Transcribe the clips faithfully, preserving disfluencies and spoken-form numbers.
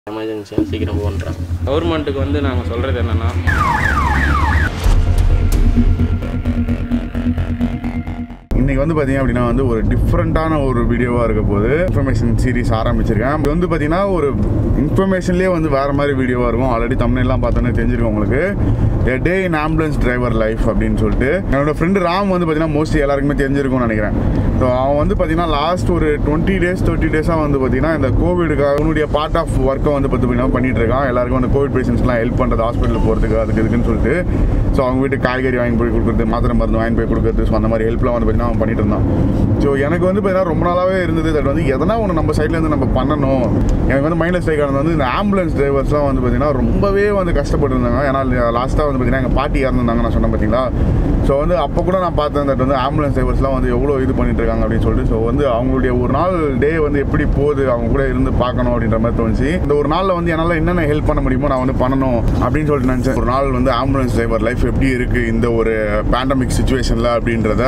எமர்ஜென்சியாக சீக்கிரம் பண்ணுறோம். கவர்மெண்ட்டுக்கு வந்து நாங்கள் சொல்கிறது என்னென்னா, இன்றைக்கி வந்து பார்த்திங்க அப்படின்னா வந்து ஒரு டிஃப்ரெண்ட்டான ஒரு வீடியோவாக இருக்க போது இன்ஃபர்மேஷன் சீரிஸ் ஆரம்பிச்சிருக்கேன். இது வந்து பார்த்திங்கன்னா ஒரு இன்ஃபர்மேஷன்லேயே வந்து வேறு மாதிரி வீடியோவாக இருக்கும். ஆல்ரெடி தமிழ்லாம் பார்த்தோன்னே தெரிஞ்சிருக்கும் உங்களுக்கு. A day in ambulance driver life அப்படின்னு சொல்லிட்டு என்னோடய ஃப்ரெண்டு ராம் வந்து பார்த்திங்கன்னா மோஸ்ட்லி எல்லாருக்குமே தெரிஞ்சிருக்கும்னு நினைக்கிறேன். ஸோ அவன் வந்து பார்த்திங்கன்னா லாஸ்ட் ஒரு டுவெண்ட்டி டேஸ் தேர்ட்டி டேஸாக வந்து பார்த்திங்கன்னா இந்த கோவிடுக்காக அவனுடைய பார்ட் ஆஃப் ஒர்க்கை வந்து பார்த்திங்கன்னா பண்ணிகிட்டு இருக்கான். எல்லாருக்கும் வந்து கோவிட் பேஷண்ட்ஸ்லாம் ஹெல்ப் பண்ணுறது, ஹாஸ்பிட்டலுக்கு போகிறதுக்கு அதுக்கு இதுக்குன்னு சொல்லிட்டு. ஸோ அவங்க வீட்டுக்கு காய்கறி வாங்கி போய் கொடுக்குறது, மாத்திரை மருந்து வாங்கி போய் கொடுக்குறது, ஸோ அந்த மாதிரி ஹெல்ப்லாம் வந்து பார்த்திங்கன்னா அவன் பண்ணிட்டு இருந்தான். ஸோ எனக்கு வந்து பார்த்தீங்கன்னா ரொம்ப நாளாகவே இருந்தது தட் வந்து எதனா ஒன்று நம்ம சைட்லேருந்து நம்ம பண்ணணும். எனக்கு வந்து மைண்டில் ஸ்ட்ரைக் ஆனது வந்து இந்த ஆம்புலன்ஸ் டிரைவர்ஸ்லாம் வந்து பார்த்திங்கன்னா ரொம்பவே வந்து கஷ்டப்பட்டு இருந்தாங்க. ஏன்னா லாஸ்ட்டாக வந்து பார்த்திங்கன்னா எங்கள் பாட்டி இறந்துருந்தாங்க நான் சொன்னேன் பார்த்தீங்களா. ஸோ வந்து அப்போ கூட நான் பார்த்தேன் தட் வந்து ஆம்புலன்ஸ் டிரைவர்ஸ்லாம் வந்து எவ்வளோ இது பண்ணிட்டு இருக்காங்க அப்படின்னு சொல்லிட்டு. ஸோ வந்து அவங்களுடைய ஒரு நாள் டே வந்து எப்படி போகுது அவங்க கூட இருந்து பார்க்கணும் அப்படின்ற மாதிரி தோணுச்சு. இந்த ஒரு நாளில் வந்து என்னால் என்னென்ன ஹெல்ப் பண்ண முடியுமோ நான் வந்து பண்ணணும் அப்படின்னு சொல்லிட்டு நினச்சேன். ஒரு நாள் வந்து ஆம்புலன்ஸ் டிரைவர் லைஃப் எப்படி இருக்குது இந்த ஒரு பேண்டமிக் சுச்சுவேஷனில் அப்படின்றத.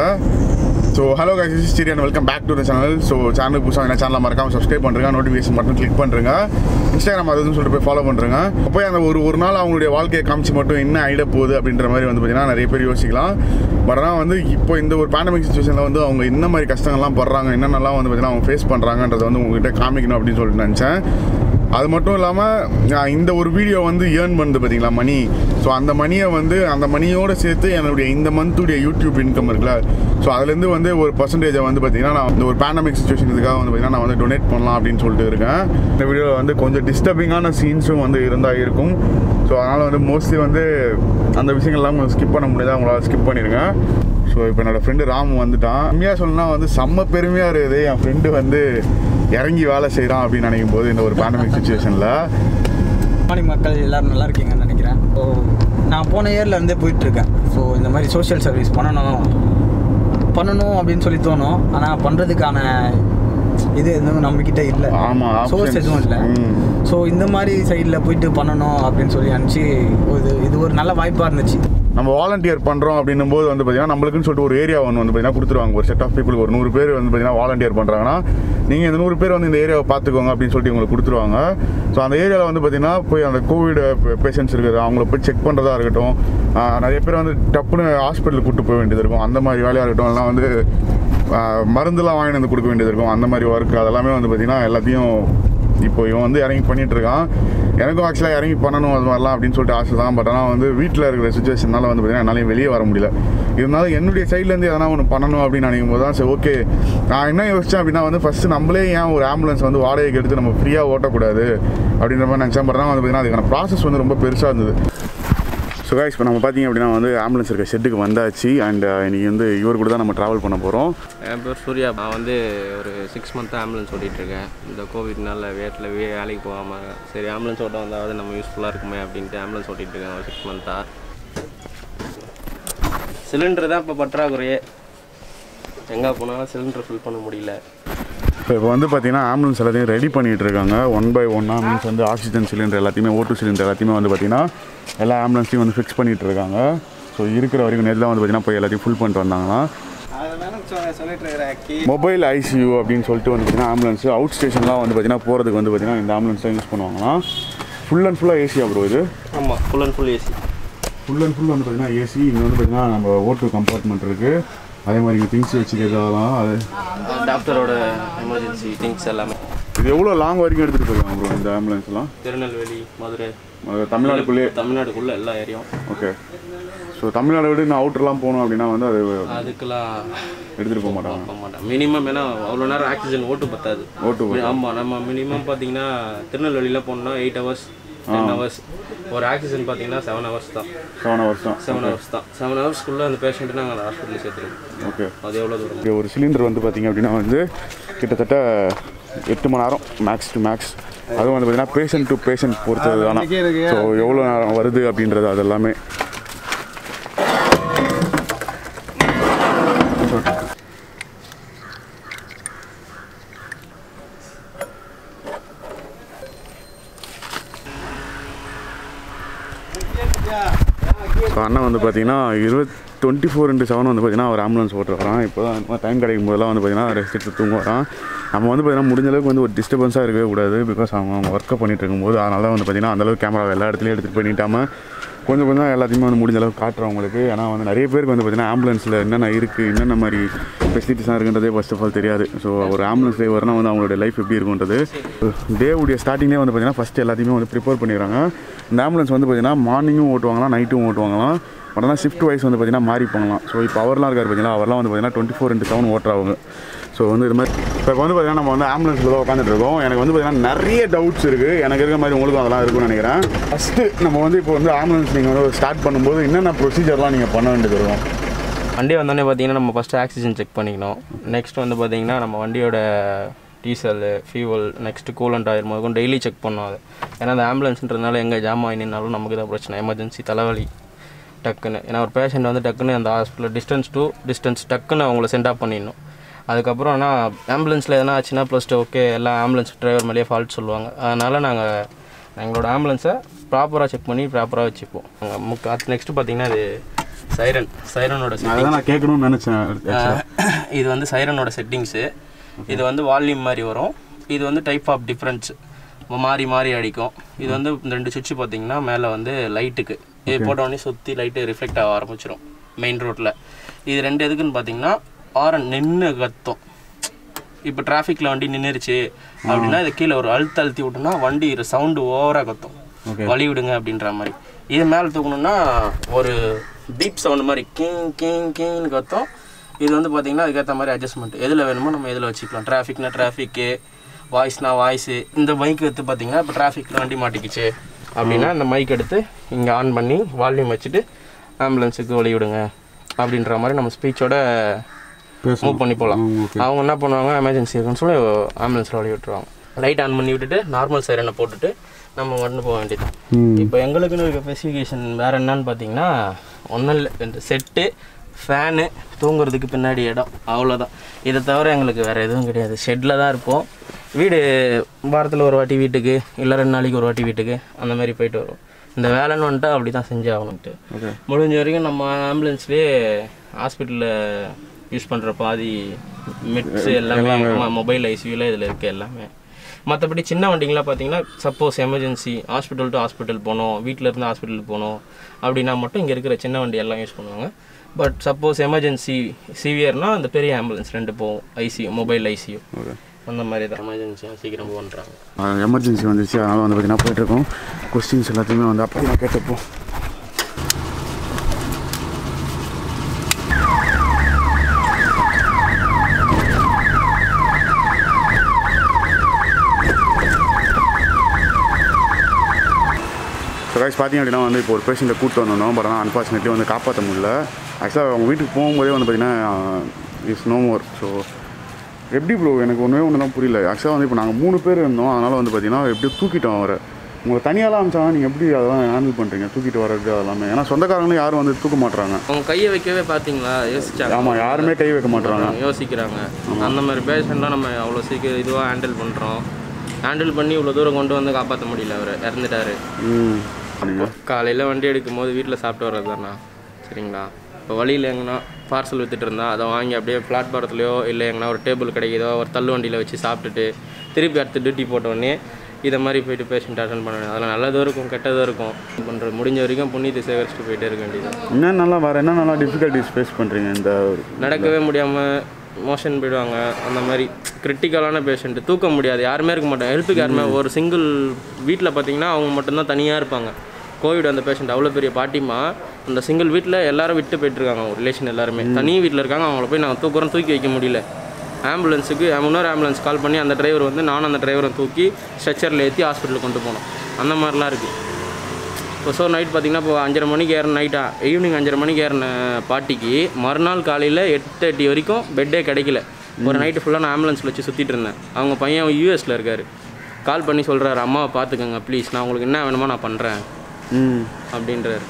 So hello guys, this is Chiri and welcome back to the channel. So சேனலுக்கு புதுசாக என்ன சேனலில் மறக்காமல் சப்ஸ்கிரைப் பண்ணுறேங்க, நோட்டிஃபிகேஷன் மட்டும் கிளிக் பண்ணுறேங்க, இன்ஸ்டாகிராம் அதுன்னு சொல்லிட்டு போய் ஃபாலோ பண்ணுறேங்க. போய் அந்த ஒரு ஒரு நாள் அவங்களுடைய வாழ்க்கையை காமிச்சு மட்டும் என்ன ஆகிட போகுது அப்படின்ற மாதிரி வந்து பார்த்திங்கன்னா நிறைய பேர் யோசிக்கலாம். பட் ஆனால் வந்து இப்போ இந்த ஒரு பேண்டமிக் சுச்சுவேஷனில் வந்து அவங்க என்ன மாதிரி கஷ்டங்கள்லாம் படுறாங்க, என்னென்னலாம் வந்து பார்த்திங்கன்னா அவங்க ஃபேஸ் பண்ணுறாங்கன்றதை வந்து உங்கள்கிட்ட காமிக்கணும் அப்படின்னு சொல்லிட்டு நினச்சேன். அது மட்டும் இல்லாமல் இந்த ஒரு வீடியோ வந்து ஏர்ன் பண்ணுது பார்த்தீங்களா மணி. ஸோ அந்த மணியை வந்து அந்த மணியோடு சேர்த்து என்னுடைய இந்த மந்த்துடைய யூடியூப் இன்கம் இருக்குல்ல, ஸோ அதுலேருந்து வந்து ஒரு பர்சன்டேஜை வந்து பார்த்திங்கன்னா நான் இந்த ஒரு பேண்டமிக் சுச்சுவேஷனுக்காக வந்து பார்த்திங்கன்னா நான் வந்து டொனேட் பண்ணலாம் அப்படின்னு சொல்லிட்டு இருக்கேன். இந்த வீடியோவில் வந்து கொஞ்சம் டிஸ்டர்பிங்கான சீன்ஸும் வந்து இருந்தால் இருக்கும். ஸோ அதனால் வந்து மோஸ்ட்லி வந்து அந்த விஷயங்கள்லாம் கொஞ்சம் ஸ்கிப் பண்ண முடியாது, அவங்களால ஸ்கிப் பண்ணிடுங்க. ஸோ இப்போ என்னோடய ஃப்ரெண்டு ராம் வந்துட்டான். உண்மையாக சொல்லணும்னா வந்து செம்ம பெருமையாக இருக்குது என் ஃப்ரெண்டு வந்து இறங்கி வேலை செய்கிறான் அப்படின்னு நினைக்கும் போது இந்த ஒரு பேண்டமிக் சுச்சுவேஷனில். மார்னிங் மக்கள் எல்லோரும் நல்லா இருக்கீங்கன்னு நினைக்கிறேன். ஸோ நான் போன இயரில் இருந்தே போயிட்டுருக்கேன். ஸோ இந்த மாதிரி சோஷியல் சர்வீஸ் பண்ணணும் பண்ணணும் அப்படின்னு சொல்லி தோணும். ஆனால் பண்ணுறதுக்கான இது எதுவும் நம்மக்கிட்ட இல்லை. ஆமாம், சோர்ஸ் எதுவும் இல்லை. ஸோ இந்த மாதிரி சைடில் போயிட்டு பண்ணணும் அப்படின்னு சொல்லி நினச்சி இது இது ஒரு நல்ல வாய்ப்பாக இருந்துச்சு. நம்ம வாலண்டியர் பண்ணுறோம் அப்படின்னும் போது வந்து பார்த்திங்கன்னா நம்மளுக்குன்னு சொல்லிட்டு ஒரு ஏரியா ஒன்று வந்து பார்த்திங்கன்னா கொடுத்துருவாங்க. ஒரு செட் ஆஃப் பீப்புளுக்கு ஒரு நூறு பேர் வந்து பார்த்திங்கன்னா வாலண்டியர் பண்ணுறாங்கன்னா நீங்கள் இந்த நூறு பேர் வந்து இந்த ஏரியாவை பார்த்துக்கோங்க அப்படின்னு சொல்லிட்டு உங்களுக்கு கொடுத்துருவாங்க. ஸோ அந்த ஏரியாவில் வந்து பார்த்திங்கன்னா போய் அந்த கோவிட் பேஷண்ட்ஸ் இருக்குது அவங்கள போய் செக் பண்ணுறதா இருக்கட்டும், நிறைய பேர் வந்து டப்புன்னு ஹாஸ்பிட்டலுக்கு கூப்பிட்டு போக வேண்டியது இருக்கும். அந்த மாதிரி வேலையாக இருக்கட்டும், எல்லாம் வந்து மருந்துலாம் வாங்கிட்டு வந்து கொடுக்க வேண்டியது இருக்கும். அந்த மாதிரி ஒர்க் அதெல்லாமே வந்து பார்த்திங்கன்னா எல்லாத்தையும் இப்போ இவன் வந்து இறங்கி பண்ணிகிட்டு இருக்கான். எனக்கும் ஆக்சுவலாக இறங்கி பண்ணணும் அது மாதிரிலாம் அப்படின்னு சொல்லிட்டு ஆசை தான். பட் ஆனால் வந்து வீட்டில் இருக்கிற சுச்சுவேஷனால வந்து பார்த்திங்கன்னா என்னாலையும் வெளியே வர முடியல. இருந்தாலும் என்னுடைய சைட்லேருந்து எதனா ஒன்று பண்ணணும் அப்படின்னு நினைக்கும் போது தான் சரி ஓகே நான் என்ன யோசித்தேன் அப்படின்னா வந்து ஃபஸ்ட்டு நம்மளே ஏன் ஒரு ஆம்புலன்ஸ் வந்து வாடகைக்கு எடுத்து நம்ம ஃப்ரீயாக ஓட்டக்கூடாது அப்படின்ற மாதிரி நினச்சேன். பட் ஆனால் வந்து பார்த்திங்கன்னா அதுக்கான ப்ராசஸ் வந்து ரொம்ப பெருசாக இருந்தது. ஸோ கைஸ் இப்போ நம்ம பார்த்திங்க அப்படின்னா வந்து ஆம்புலன்ஸ் இருக்க ஷெட்டுக்கு வந்தாச்சு. அண்ட் இன்றைக்கி வந்து இவர் கூட தான் நம்ம ட்ராவல் பண்ண போகிறோம். என் பேர் சூர்யா. நான் வந்து ஒரு சிக்ஸ் மந்த்தாக ஆம்புலன்ஸ் ஓட்டிகிட்ருக்கேன். இந்த கோவிட்னால வீட்டில் வேலைக்கு போகாமல் சரி ஆம்புலன்ஸ் ஓட்ட வந்தாவது நம்ம யூஸ்ஃபுல்லாக இருக்குமே அப்படின்ட்டு ஆம்புலன்ஸ் ஓட்டிகிட்ருக்கேன் ஒரு சிக்ஸ் மந்த்தாக. சிலிண்டர் தான் இப்போ பற்றாக்குறையே, எங்கே போனாலும் சிலிண்டர் ஃபில் பண்ண முடியல. இப்போ இப்போ வந்து பார்த்திங்கன்னா ஆம்புலன்ஸ் எல்லாத்தையும் ரெடி பண்ணிகிட்டு இருக்காங்க ஒன் பை ஒன்னாக. மீன்ஸ் வந்து ஆக்சிஜன் சிலிண்டர் எல்லாத்தையுமே, ஓட்டு சிலிண்டர் எல்லாத்தையுமே வந்து பார்த்திங்கன்னா எல்லா ஆம்புலன்ஸையும் வந்து ஃபிக்ஸ் பண்ணிகிட்டு இருக்காங்க. ஸோ இருக்கிற வரைக்கும் நேரில் வந்து பார்த்திங்கன்னா போய் எல்லாத்தையும் ஃபுல் பண்ணிட்டு வந்தாங்கன்னா மொபைல் ஐசியூ அப்படின்னு சொல்லிட்டு வந்து பார்த்திங்கன்னா ஆம்புலன்ஸு அவுட் ஸ்டேஷன்லாம் வந்து பார்த்திங்கன்னா போகிறதுக்கு வந்து பார்த்திங்கன்னா இந்த ஆம்புலன்ஸ் தான் யூஸ் பண்ணுவாங்கன்னா ஃபுல் அண்ட் ஃபுல்லாக ஏசியாக ப்ரோ இது? ஆமாம், full and full AC. Full and full வந்து பார்த்திங்கன்னா ஏசி. இங்கே வந்து பார்த்திங்கன்னா நம்ம ஓட்டு கம்பார்ட்மெண்ட் இருக்குது. அதே மாதிரி இங்கே திங்ஸ் வச்சுக்கிறதாலாம் அது டாக்டரோட எமர்ஜென்சி திங்ஸ் எல்லாமே. இது எவ்வளோ லாங் வரைக்கும் எடுத்துகிட்டு போயிருக்காங்க ப்ரோ இந்த ஆம்புலன்ஸ்லாம்? திருநெல்வேலி, மதுரை, தமிழ்நாடுக்குள்ளே தமிழ்நாடுக்குள்ளே எல்லா ஏரியாவும். ஓகே. ஸோ தமிழ்நாடு விட இன்னும் அவுட்டர்லாம் போகணும் அப்படின்னா வந்து அது அதுக்கெல்லாம் எடுத்துகிட்டு போக மாட்டாங்க போக மாட்டாங்க மினிமம். ஏன்னா அவ்வளோ நேரம் ஆக்சிஜன் ஓட்டு பத்தாது. ஓட்டு ஆமாம், நம்ம மினிமம் பார்த்தீங்கன்னா திருநெல்வேலியில் போனோம்னா எயிட் ஹவர்ஸ் டென் ஹவர்ஸ் ஒரு ஆக்சிஜன் பார்த்தீங்கன்னா செவன் ஹவர்ஸ் தான். செவன் ஹவர்ஸ் தான் செவன் ஹவர்ஸ் தான் செவன் ஹவர்ஸ்க்குள்ளே அந்த பேஷண்ட்டு நாங்கள் அந்த ஹாஸ்பிட்டலில் சேர்த்துருக்கோம். ஓகே. அது எவ்வளோ தூரம்? ஒரு சிலிண்டர் வந்து பார்த்திங்க அப்படின்னா வந்து கிட்டத்தட்ட எட்டு மணி நேரம் மேக்ஸ் டு மேக்ஸ். அதுவும் வந்து பார்த்திங்கன்னா பேஷண்ட் டு பேஷண்ட் பொறுத்தது தானே. ஸோ எவ்வளோ நேரம் வருது அப்படின்றது அது எல்லாமே. ஸோ அண்ணன் வந்து பார்த்திங்கன்னா இருபத்தி டுவெண்ட்டி ஃபோர் இன்ட்டு செவன் வந்து பார்த்திங்கன்னா ஒரு ஆம்புலன்ஸ் ஓட்டு வரான். இப்போ தான் டைம் கிடைக்கும் போதெல்லாம் வந்து பார்த்திங்கன்னா ரெஸ்ட் எடுத்து தூங்க வரான். நம்ம வந்து பார்த்திங்கன்னா முடிஞ்ச அளவுக்கு வந்து ஒரு டிஸ்டர்பன்ஸாக இருக்கவே கூடாது. பிகாஸ் அவங்க அவங்க ஒர்க்கை பண்ணிகிட்டு இருக்கும்போது அதனால வந்து பார்த்திங்கன்னா அந்தளவுக்கு கேமரா எல்லா இடத்துலையும் எடுத்துகிட்டு போய் நீட்டாமல் கொஞ்சம் கொஞ்சம் எல்லாத்தையுமே வந்து முடிஞ்ச அளவுக்கு காட்டுறவங்களுக்கு. ஏன்னா வந்து நிறைய பேருக்கு வந்து பார்த்திங்கன்னா ஆம்புலன்ஸில் என்னென்ன இருக்குது, என்னென்ன மாதிரி ஃபெசிலிட்டிஸாக இருக்குன்றதே ஃபர்ஸ்ட் ஆஃப் ஆல் தெரியாது. ஸோ ஒரு ஆம்புலன்ஸ் டிரைவர்னால் வந்து அவங்களோட லைஃப் எப்படி இருக்குன்றது டேவுடைய ஸ்டார்டிங்லேயே வந்து பார்த்திங்கன்னா ஃபஸ்ட்டு எல்லாத்தையுமே வந்து ப்ரிப்பேர் பண்ணிடுறாங்க. இந்த ஆம்புலன்ஸ் வந்து பார்த்திங்கன்னா மார்னிங்கும் ஓட்டுவாங்களாம், நைட்டும் ஓட்டுவாங்களாம். பட் ஆனால் ஷிஃப்ட் வைஸ் வந்து பார்த்திங்கன்னா மாறி போகலாம். ஸோ இப்போ அவர்லாம் இருக்கார் பார்த்திங்கன்னா, அவர்லாம் வந்து பார்த்திங்கன்னா டுவெண்ட்டி ஃபோர் இன்ட்டு செவன் ஓட்டுறவங்க. ஸோ வந்து இது மாதிரி இப்போ வந்து பார்த்திங்கன்னா நம்ம வந்து ஆம்புலன்ஸில் தான் உட்காந்துட்டு இருக்கோம். எனக்கு வந்து பார்த்திங்கன்னா நிறைய டவுட்ஸ் இருக்குது. எனக்கு இருக்கிற மாதிரி உங்களுக்கும் அதெல்லாம் இருக்குன்னு நினைக்கிறேன். ஃபஸ்ட்டு நம்ம வந்து இப்போ வந்து ஆம்புலன்ஸ் நீங்கள் வந்து ஸ்டார்ட் பண்ணும்போது என்னென்ன ப்ரொசீஜர்லாம் நீங்கள் பண்ண வேண்டியது இருக்கும்? வண்டி வந்தோடனே பார்த்தீங்கன்னா நம்ம ஃபஸ்ட்டு ஆக்சிஜன் செக் பண்ணிக்கணும். நெக்ஸ்ட் வந்து பார்த்திங்கன்னா நம்ம வண்டியோட diesel, fuel, next coolant oil முதல்கொண்டு டெய்லி செக் பண்ணோம். அது ஏன்னா அந்த ஆம்புலன்ஸ்ன்றதுனால எங்கே ஜாம் ஆகினாலும் நமக்கு தான் பிரச்சனை, எமர்ஜென்சி தலைவலி டக்குன்னு. ஏன்னா ஒரு பேஷண்ட் வந்து டக்குன்னு அந்த ஹாஸ்பிட்டல் டிஸ்டன்ஸ் டு டிஸ்டன்ஸ் டக்குன்னு அவங்கள சென்ட் ஆஃப் பண்ணிடணும். அதுக்கப்புறம் ஆனால் ஆம்புலன்ஸில் எதனா ஆச்சுன்னா ப்ளஸ் டூ ஓகே எல்லாம் ஆம்புலன்ஸ் டிரைவர் மேலேயே ஃபால்ட் சொல்லுவாங்க. அதனால் நாங்கள் எங்களோட ஆம்புலன்ஸை ப்ராப்பராக செக் பண்ணி ப்ராப்பராக வச்சுப்போம். நாங்கள் முக்க அது நெக்ஸ்ட்டு பார்த்திங்கன்னா இது சைரன் சைரனோட அதான் நான் கேட்கணும்னு நினச்சேன். இது வந்து சைரனோட செட்டிங்ஸு. இது வந்து வால்யூம் மாதிரி வரும். இது வந்து டைப் ஆஃப் டிஃப்ரென்ஸ் மாறி மாறி அடிக்கும். இது வந்து இந்த ரெண்டு சுவிட்சு பார்த்திங்கன்னா மேலே வந்து லைட்டுக்கு இது போட்டோடனே சுற்றி லைட்டு ரிஃப்ளெக்ட் ஆக ஆரம்பிச்சிடும் மெயின் ரோட்டில். இது ரெண்டு எதுக்குன்னு பார்த்தீங்கன்னா ஆரன் நின்று கத்தும். இப்போ டிராஃபிக்கில் வண்டி நின்றுருச்சு அப்படின்னா இது கீழே ஒரு அழுத்த அழுத்தி விட்டோம்னா வண்டி சவுண்டு ஓவராக கத்தும், வழி விடுங்க அப்படின்ற மாதிரி. இது மேலே தூக்கணும்னா ஒரு பீப் சவுண்டு மாதிரி கிங் கிங் கிங்னு கத்தும். இது வந்து பார்த்திங்கன்னா அதுக்கேற்ற மாதிரி அட்ஜஸ்ட்மெண்ட் எதில் வேணுமோ நம்ம எதில் வச்சுக்கலாம். டிராஃபிக்னா டிராஃபிக்கு, வாய்ஸ்னால் வாய்ஸு. இந்த மைக் எடுத்து பார்த்திங்கன்னா இப்போ டிராஃபிக்கில் வண்டி மாட்டிக்கிச்சு அப்படின்னா இந்த மைக் எடுத்து இங்கே ஆன் பண்ணி வால்யூம் வச்சுட்டு ஆம்புலன்ஸுக்கு வழி விடுங்க அப்படின்ற மாதிரி நம்ம ஸ்பீச்சோட மூவ் பண்ணி போகலாம். அவங்க என்ன பண்ணுவாங்க, எமர்ஜென்சி இருக்குன்னு சொல்லி ஆம்புலன்ஸில் வழி விட்டுருவாங்க. லைட் ஆன் பண்ணி விட்டுட்டு நார்மல் சைரனை போட்டுட்டு நம்ம வந்து போக வேண்டியது. இப்போ எங்களுக்குன்னு இருக்க ஸ்பெசிஃபிகேஷன் வேறு என்னன்னு பார்த்தீங்கன்னா ஒன்றும் இல்லை, இந்த செட்டு, ஃபேனு, தூங்குறதுக்கு பின்னாடி இடம், அவ்வளோதான். இதை தவிர எங்களுக்கு வேறு எதுவும் கிடையாது. ஷெட்டில் தான் இருப்போம். வீடு வாரத்தில் ஒரு வாட்டி வீட்டுக்கு, இல்லை ரெண்டு நாளைக்கு ஒரு வாட்டி வீட்டுக்கு, அந்த மாதிரி போயிட்டு வரும். இந்த வேலைன்னு வந்துட்டு அப்படி தான் செஞ்சு ஆகணுன்ட்டு. முடிஞ்ச வரைக்கும் நம்ம ஆம்புலன்ஸ்லேயே ஹாஸ்பிட்டலில் யூஸ் பண்ணுற பாதி மெட்ஸு எல்லாமே மொபைல் ஐசியூவில் இதில் இருக்குது எல்லாமே. மற்றபடி சின்ன வண்டிங்களாம் பார்த்தீங்கன்னா suppose emergency hospital to hospital போகணும், வீட்டிலேருந்து ஹாஸ்பிட்டலுக்கு போகணும் அப்படின்னா மட்டும் இங்கே இருக்கிற சின்ன வண்டி எல்லாம் யூஸ் பண்ணுவாங்க. பட் சப்போஸ் எமர்ஜென்சி சிவியர்னால் அந்த பெரிய ஆம்புலன்ஸ் ரெண்டு போகும், ஐசியூ, மொபைல் ஐசியூ அந்த மாதிரி தான். எமர்ஜென்சியாக சீக்கிரம் பண்ணுறாங்க. எமர்ஜென்சி வந்துச்சு, அதனால் வந்து பார்த்திங்கன்னா போய்ட்டுருக்கோம். கொஸ்டின்ஸ் எல்லாத்தையுமே வந்து அப்படி நான் கேட்டப்போம். ஸோ கைஸ் பார்த்திங்க அப்படின்னா வந்து இப்போ ஒரு பேஷண்ட்டை கூப்பிட்டு வந்தோம். பட் ஆனால் அன்ஃபார்ச்சுனேட்லி வந்து காப்பாற்ற முடியல. ஆக்சுவலாக அவங்க வீட்டுக்கு போகும்போதே வந்து பார்த்திங்கன்னா இஸ் நோ மோர். ஸோ எப்படி ப்ரோ, எனக்கு ஒன்றே ஒன்று தான் புரியல. ஆக்சுவலாக வந்து இப்போ நாங்கள் மூணு பேர் இருந்தோம். அதனால் வந்து பார்த்திங்கன்னா எப்படி தூக்கிட்டோம் அவரை. உங்களை தனியாலாம் அமிச்சாங்க, நீங்கள் எப்படி அதெல்லாம் ஹேண்டில் பண்ணுறீங்க தூக்கிட்டு வர்றது அதெல்லாமே? ஏன்னா சொந்தக்காரங்களும் யாரும் வந்து தூக்க மாட்டுறாங்க. அவங்க கையை வைக்கவே பார்த்தீங்களா, யோசிச்சாங்க. ஆமாம், யாருமே கை வைக்க மாட்டுறாங்க, யோசிக்கிறாங்க. அந்த மாதிரி பேஷண்ட்லாம் நம்ம அவ்வளோ சீக்கிரம் இதுவாக ஹேண்டில் பண்ணுறோம். ஹேண்டில் பண்ணி இவ்வளோ தூரம் கொண்டு வந்து காப்பாற்ற முடியல, அவர் இறந்துட்டார். காலையில் வண்டி எடுக்கும் போது வீட்டில் சாப்பிட்டு வர்றது தானே, சரிங்களா? இப்போ வழியில் எங்கன்னா பார்சல் விற்றுட்டு இருந்தால் அதை வாங்கி அப்படியே பிளாட்பாரத்துலையோ இல்லை எங்கன்னா ஒரு டேபிள் கிடைக்குதோ ஒரு தள்ளு வண்டியில் வச்சு சாப்பிட்டுட்டு திருப்பி அடுத்து டியூட்டி போட்டோடனே இதை மாதிரி போய்ட்டு பேஷண்ட் அட்டன் பண்ண வேண்டியது. அதில் நல்லதும் இருக்கும் கெட்டதும் இருக்கும். பண்ணுறது முடிஞ்ச வரைக்கும் புண்ணியத்தை சேகரிச்சுட்டு போயிட்டே இருக்க வேண்டியது. என்ன நல்லா வேறு என்ன நல்லா டிஃபிகல்ட்டிஸ் ஃபேஸ் பண்ணுறீங்க? இந்த நடக்கவே முடியாமல் மோஷன் போயிடுவாங்க, அந்த மாதிரி கிரிட்டிக்கலான பேஷண்ட்டு, தூக்க முடியாது, யாருமே இருக்க மாட்டாங்க ஹெல்ப்புக்கு. யாருமே ஒரு சிங்கிள் வீட்டில் பார்த்தீங்கன்னா அவங்க மட்டும்தான் தனியாக இருப்பாங்க. கோவிட் அந்த பேஷண்ட் அவ்வளோ பெரிய பாட்டிமா, அந்த சிங்கிள் வீட்டில் எல்லாரும் விட்டு போயிட்டுருக்காங்க. அவங்க ரிலேஷன் எல்லாருமே தனி வீட்டில் இருக்காங்க. அவங்கள போய் நாங்கள் தூக்குறோம், தூக்கி வைக்க முடியல. ஆம்புலன்ஸுக்கு இன்னொரு ஆம்புலன்ஸ் கால் பண்ணி அந்த டிரைவர் வந்து நானும் அந்த டிரைவரை தூக்கி ஸ்ட்ரெச்சரில் ஏற்றி ஹாஸ்பிட்டலுக்கு கொண்டு போனோம். அந்த மாதிரிலாம் இருக்குது. இப்போ ஸோ நைட் பார்த்திங்கன்னா இப்போ அஞ்சரை மணிக்கு ஏறின நைட்டா ஈவினிங் அஞ்சரை மணிக்கு ஏறின பாட்டிக்கு மறுநாள் காலையில் எட்டு தேர்ட்டி வரைக்கும் பெட்டே கிடைக்கல. ஒரு நைட்டு ஃபுல்லாக நான் ஆம்புலன்ஸில் வச்சு சுற்றிட்டு இருந்தேன். அவங்க பையன் யூஎஸில் இருக்கார். கால் பண்ணி சொல்கிறாரு, அம்மாவை பார்த்துக்கோங்க ப்ளீஸ், நான் உங்களுக்கு என்ன வேணுமோ நான் பண்ணுறேன் அப்படின்றாரு.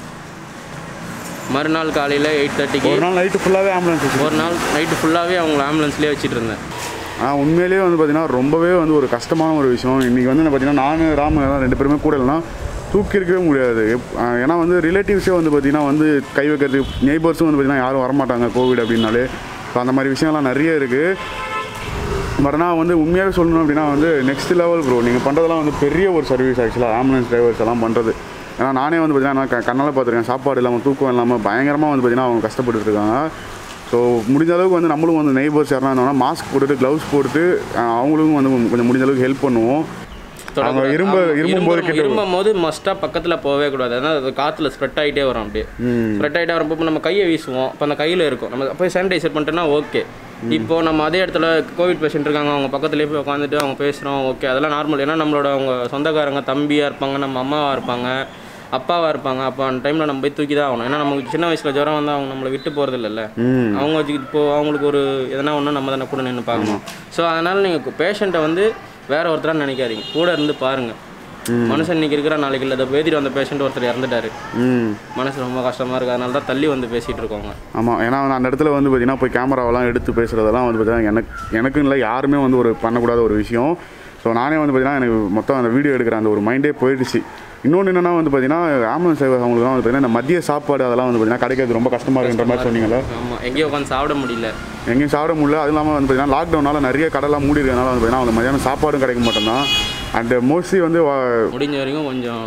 மறுநாள் காலையில் எயிட் தேர்ட்டிக்கு ஒரு நாள் நைட்டு ஃபுல்லாகவே ஆம்புலன்ஸ் ஒரு நாள் நைட்டு ஃபுல்லாகவே அவங்கள ஆம்புலன்ஸ்லேயே வச்சுட்டு இருந்தேன். ஆனால் உண்மையிலேயே வந்து பார்த்திங்கன்னா ரொம்பவே வந்து ஒரு கஷ்டமான ஒரு விஷயம். இன்றைக்கி வந்து பார்த்திங்கன்னா நான் ராம ரெண்டு பேருமே கூட இல்லைனா தூக்கி இருக்கவே முடியாது. ஏன்னா வந்து ரிலேட்டிவ்ஸே வந்து பார்த்திங்கன்னா வந்து கை வைக்கிறது, நெய்பர்ஸும் வந்து பார்த்திங்கன்னா யாரும் வரமாட்டாங்க கோவிட் அப்படின்னாலே. ஸோ அந்த மாதிரி விஷயம்லாம் நிறைய இருக்குது. பட் ஆனால் வந்து உண்மையாகவே சொல்லணும் அப்படின்னா வந்து நெக்ஸ்ட் லெவல் ப்ரோ. நீங்கள் பண்ணுறதெல்லாம் வந்து பெரிய ஒரு சர்வீஸ் ஆக்சுவலாக ஆம்புலன்ஸ் டிரைவர்ஸ் எல்லாம் பண்ணுறது. ஏன்னா நானே வந்து பார்த்தீங்கன்னா நான் கண்ணால் பார்த்துருக்கேன், சாப்பாடு இல்லாமல் தூக்கம் இல்லாமல் பயங்கரமாக வந்து பார்த்தீங்கன்னா அவங்க கஷ்டப்பட்டு இருக்காங்க. ஸோ முடிஞ்ச அளவுக்கு வந்து நம்மளும் வந்து நெய்பர்ஸ் யாருனா இருந்தாங்கன்னா மாஸ்க் போட்டுட்டு க்ளவுஸ் போட்டுட்டு அவங்களுக்கும் வந்து கொஞ்சம் முடிஞ்ச அளவுக்கு ஹெல்ப் பண்ணுவோம். அவங்க இரும்ப இரும்பும் போது கிட்ட இரும்பும் போது மஸ்ட்டாக பக்கத்தில் போகவே கூடாது. ஏன்னா அது காற்றுல ஸ்ப்ரெட் ஆகிட்டே வரும். அப்படியே ஸ்ப்ரெட் ஆகிட்டே வரப்போ நம்ம கையை வீசுவோம். இப்போ அந்த கையில் இருக்கும், நம்ம போய் சானிடைசர் பண்ணிட்டோன்னா ஓகே. இப்போ நம்ம அதே இடத்துல கோவிட் பேஷண்ட் இருக்காங்க, அவங்க பக்கத்துலேயே போய் உட்காந்துட்டு அவங்க பேசுகிறோம், ஓகே அதெல்லாம் நார்மல். ஏன்னா நம்மளோட அவங்க சொந்தக்காரங்க தம்பியாக இருப்பாங்க, நம்ம அம்மாவாக இருப்பாங்க, அப்பாவாக இருப்பாங்க. அப்போ அந்த டைமில் நம்ம போய் தூக்கி தான் ஆகணும். ஏன்னா நமக்கு சின்ன வயசில் ஜுரம் வந்து அவங்க நம்மளை விட்டு போகிறது இல்லைல்ல. அவங்க வச்சுக்கிட்டு இப்போ அவங்களுக்கு ஒரு எதனா ஒன்று நம்ம தானே கூட நின்று பார்க்கணும். ஸோ அதனால் நீங்கள் பேஷண்ட்டை வந்து வேற ஒருத்தராக நினைக்காதீங்க, கூட இருந்து பாருங்கள். மனுஷன் இன்னைக்கு இருக்கிற நாளைக்கு இல்லை. அதை பேதிட்டு வந்த பேஷண்ட் ஒருத்தர் இறந்துட்டாரு, மனசு ரொம்ப கஷ்டமாக இருக்குது. அதனால தான் தள்ளி வந்து பேசிகிட்டு இருக்கோங்க. ஆமாம், ஏன்னா அந்த இடத்துல வந்து பார்த்தீங்கன்னா போய் கேமராவெல்லாம் எடுத்து பேசுகிறதெல்லாம் வந்து பார்த்தீங்கன்னா எனக்கு எனக்கும் இல்லை யாருமே வந்து ஒரு பண்ணக்கூடாத ஒரு விஷயம். ஸோ நானே வந்து பார்த்தீங்கன்னா எனக்கு மொத்தம் அந்த வீடியோ எடுக்கிற அந்த ஒரு மைண்டே போயிடுச்சு. இன்னொன்று என்னென்னா வந்து பார்த்தீங்கன்னா ஆம்புலன்ஸ் டிரைவர் அவங்களுக்குலாம் வந்து பார்த்தீங்கன்னா இந்த மதிய சாப்பாடு அதெல்லாம் வந்து பார்த்தீங்கன்னா கிடைக்கிறது ரொம்ப கஷ்டமாக இருக்குன்ற மாதிரி சொன்னீங்களா? ஆமாம், எங்கேயும் உட்காந்து சாப்பிட முடியல, எங்கேயும் சாப்பிட முடியல. அது இல்லாமல் வந்து பார்த்தீங்கன்னா லாக்டவுனால் நிறைய கடைலாம் மூடி இருக்கிறதுனால வந்து பார்த்தீங்கன்னா அவங்க மதியானம் சாப்பாடும் கிடைக்க மாட்டேன். அண்ட் மோஸ்ட்லி வந்து முடிஞ்ச வரைக்கும் கொஞ்சம்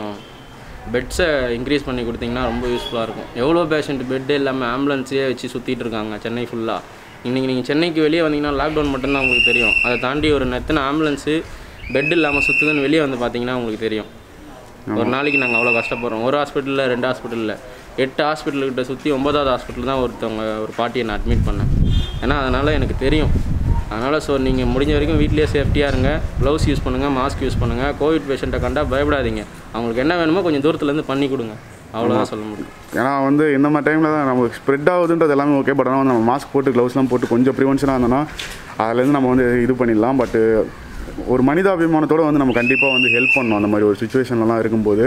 பெட்ஸை இன்க்ரீஸ் பண்ணி கொடுத்தீங்கன்னா ரொம்ப யூஸ்ஃபுல்லாக இருக்கும். எவ்வளோ பேஷண்ட் பெட்டு இல்லாமல் ஆம்புலன்ஸே வச்சு சுற்றிட்டு இருக்காங்க சென்னை ஃபுல்லாக. இன்றைக்கி நீங்கள் சென்னைக்கு வெளியே வந்தீங்கன்னா லாக்டவுன் மட்டும்தான் உங்களுக்கு தெரியும். அதை தாண்டி ஒரு எத்தனை ஆம்புலன்ஸு பெட் இல்லாமல் சுற்றுதுன்னு வெளியே வந்து பார்த்தீங்கன்னா உங்களுக்கு தெரியும். ஒரு நாளைக்கு நாங்கள் அவ்வளோ கஷ்டப்படுறோம். ஒரு ஹாஸ்பிட்டலில் ரெண்டு ஹாஸ்பிட்டலில் எட்டு ஹாஸ்பிட்டல்கிட்ட சுற்றி ஒன்பதாவது ஹாஸ்பிட்டல் தான் ஒருத்தவங்க ஒரு பாட்டியை நான் அட்மிட் பண்ணேன். ஏன்னா அதனால் எனக்கு தெரியும். அதனால் ஸோ நீங்கள் முடிஞ்ச வரைக்கும் வீட்லேயே சேஃப்டியாக இருங்க, க்ளவுஸ் யூஸ் பண்ணுங்கள், மாஸ்க் யூஸ் பண்ணுங்கள். கோவிட் பேஷண்ட்டை கண்டா பயப்படாதீங்க. அவங்களுக்கு என்ன வேணுமோ கொஞ்சம் தூரத்துலேருந்து பண்ணி கொடுங்க, அவ்வளோதான் சொல்ல முடியும். ஏன்னா வந்து இந்த மாதிரி டைமில் தான் நமக்கு ஸ்ப்ரெட் ஆகுதுன்றது எல்லாமே ஓகே. பட் ஆனால் வந்து நம்ம மாஸ்க் போட்டு க்ளவுஸ்லாம் போட்டு கொஞ்சம் ப்ரிவென்ஷனாக இருந்தோன்னா அதுலேருந்து நம்ம வந்து இது பண்ணிடலாம். பட்டு ஒரு மனிதாபிமானத்தோடு வந்து நம்ம கண்டிப்பாக வந்து ஹெல்ப் பண்ணணும் அந்த மாதிரி ஒரு சுச்சுவேஷன்லாம் இருக்கும்போது.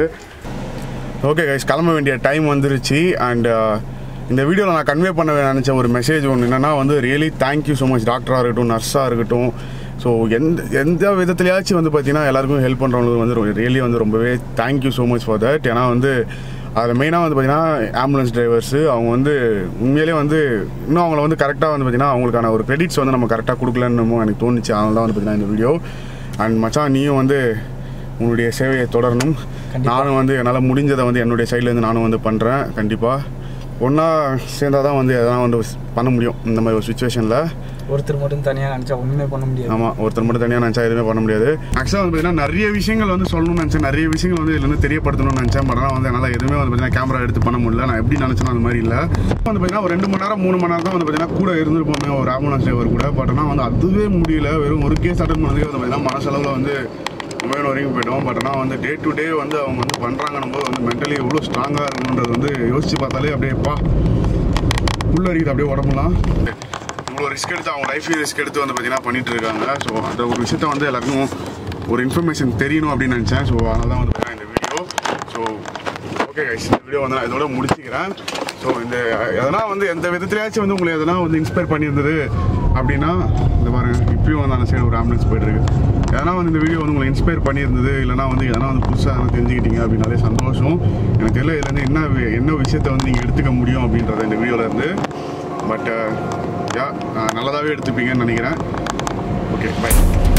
ஓகே கைஸ், கிளம்ப வேண்டிய டைம் வந்துருச்சு. அண்ட் இந்த வீடியோவில் நான் கன்வே பண்ண நினச்ச ஒரு மெசேஜ் ஒன்று என்னென்னா வந்து ரியலி தேங்க்யூ ஸோ மச். டாக்டராக இருக்கட்டும், நர்ஸாக இருக்கட்டும், ஸோ எந்த எந்த விதத்துலையாச்சும் வந்து பார்த்தீங்கன்னா எல்லாருக்கும் ஹெல்ப் பண்ணுறவங்களுக்கு வந்து ரியலி வந்து ரொம்பவே thank you so much for that. ஏன்னா வந்து அதில் மெயினாக வந்து பார்த்திங்கன்னா ஆம்புலன்ஸ் டிரைவர்ஸு அவங்க வந்து உண்மையிலே வந்து இன்னும் அவங்கள வந்து கரெக்டாக வந்து பார்த்திங்கன்னா அவங்களுக்கான ஒரு கிரெடிட்ஸ் வந்து நம்ம கரெக்டாக கொடுக்கலன்னு எனக்கு தோணுச்சு. அதனால தான் வந்து பார்த்திங்கன்னா இந்த வீடியோ. அண்ட் மச்சான், நீயும் வந்து உன்னுடைய சேவையை தொடரணும். நானும் வந்து என்னால் முடிஞ்சதை வந்து என்னுடைய சைட்லேருந்து நானும் வந்து பண்ணுறேன். கண்டிப்பாக ஒன்றா சேர்ந்தால் தான் வந்து எதனா வந்து பண்ண முடியும் இந்த மாதிரி ஒரு சுச்சுவேஷனில். ஒருத்தர் மட்டும் தனியாக நினச்சா ஒன்றுமே பண்ண முடியாது. ஆமாம், ஒருத்தர் மட்டும் தனியாக நினச்சா எதுவுமே பண்ண முடியாது. ஆக்சுவலாக வந்து பார்த்தீங்கன்னா நிறைய விஷயங்கள் வந்து சொல்லணும்னு நினச்சேன், நிறைய விஷயங்கள் வந்து இதுலேருந்து தெரியப்படுத்தணும்னு நினச்சேன். பட் ஆனால் வந்து என்னால் எதுவுமே வந்து பார்த்தீங்கன்னா கேமரா எடுத்து பண்ண முடியல. நான் எப்படி நினச்சேனோ அந்த மாதிரி இல்லை. வந்து பார்த்தீங்கன்னா ஒரு ரெண்டு மணி நேரம் மூணு மணி நேரம் தான் வந்து பார்த்தீங்கன்னா கூட இருந்துருப்போமே ஒரு ஆம்புலன்ஸ் டிரைவர் கூட. பட் ஆனால் வந்து அதுவே முடியல. வெறும் ஒரு கேஸ் அட்டன் பண்ணதே வந்து பார்த்தீங்கன்னா மனசளவில் வந்து ரொம்ப வரைக்கும் போய்ட்டோம். பட் ஆனால் வந்து டே டு டே வந்து அவங்க வந்து பண்ணுறாங்கன்னும் போது வந்து மென்டலி எவ்வளோ ஸ்ட்ராங்காக இருக்கணுன்றது வந்து யோசிச்சு பார்த்தாலே அப்படியேப்பா உள்ளறிக்குது அப்படியே உடம்புலாம். இவ்வளோ ரிஸ்க் எடுத்து அவங்க லைஃப் ரிஸ்க் எடுத்து வந்து பார்த்தீங்கன்னா பண்ணிட்டு இருக்காங்க. ஸோ அந்த ஒரு விஷயத்த வந்து எல்லாருக்கும் ஒரு இன்ஃபர்மேஷன் தெரியணும் அப்படின்னு நினச்சேன். ஸோ அதனால தான் வந்து பார்த்தீங்கன்னா இந்த வீடியோ. ஸோ ஓகே கைஸ், இந்த வீடியோ வந்து நான் இதோட முடிச்சுக்கிறேன். ஸோ இந்த எதனா வந்து எந்த விதத்துலையாச்சும் வந்து உங்களை எதனா வந்து இன்ஸ்பயர் பண்ணியிருந்தது அப்படின்னா இந்த பாருங்க, இப்பயும் வந்து அந்த சைடு ஒரு ஆம்புலன்ஸ் போயிட்டுருக்கு. எதனா வந்து இந்த வீடியோ வந்து உங்களை இன்ஸ்பயர் பண்ணியிருந்தது இல்லைனா வந்து எதனா வந்து புதுசாக தெரிஞ்சுக்கிட்டீங்க அப்படின்னாலே சந்தோஷம். எனக்கு தெரியல இதுலேருந்து என்ன என்ன விஷயத்த வந்து நீங்கள் எடுத்துக்க முடியும் அப்படின்றத இந்த வீடியோவிலேருந்து. பட் யா நல்லதாகவே எடுத்துப்பீங்கன்னு நினைக்கிறேன். Okay, by.